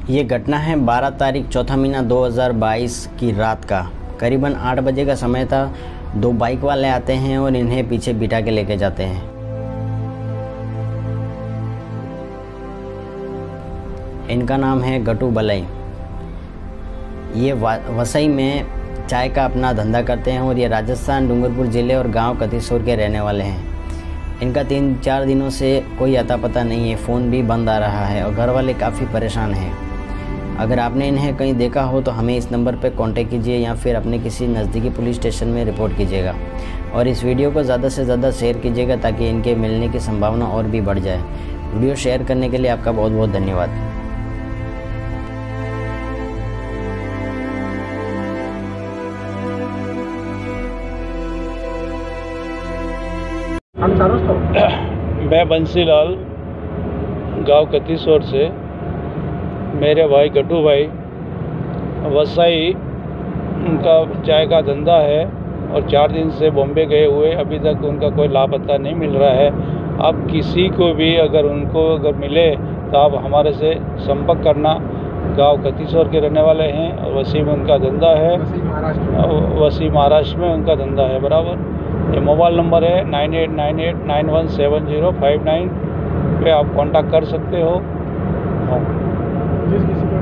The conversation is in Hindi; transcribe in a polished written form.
ये घटना है 12 तारीख चौथा महीना 2022 की रात का। करीबन 8 बजे का समय था। दो बाइक वाले आते हैं और इन्हें पीछे बिठा के लेके जाते हैं। इनका नाम है गटू बलई। ये वसई में चाय का अपना धंधा करते हैं और ये राजस्थान डूंगरपुर ज़िले और गांव कतीसौर के रहने वाले हैं। इनका 3-4 दिनों से कोई अता पता नहीं है, फ़ोन भी बंद आ रहा है और घर वाले काफ़ी परेशान हैं। अगर आपने इन्हें कहीं देखा हो तो हमें इस नंबर पर कांटेक्ट कीजिए या फिर अपने किसी नज़दीकी पुलिस स्टेशन में रिपोर्ट कीजिएगा और इस वीडियो को ज़्यादा से ज़्यादा शेयर कीजिएगा ताकि इनके मिलने की संभावना और भी बढ़ जाए। वीडियो शेयर करने के लिए आपका बहुत बहुत धन्यवाद। मैं बंसीलाल गांव कतीसौर से, मेरे भाई गट्टू भाई वसई, उनका चाय का धंधा है और 4 दिन से बॉम्बे गए हुए, अभी तक उनका कोई लापता नहीं मिल रहा है। अब किसी को भी अगर मिले तो आप हमारे से संपर्क करना। गांव कतीसौर के रहने वाले हैं और वसी में उनका धंधा है, वसी महाराष्ट्र में उनका धंधा है बराबर। ये मोबाइल नंबर है 9898917059 पे आप कांटेक्ट कर सकते हो। हाँ।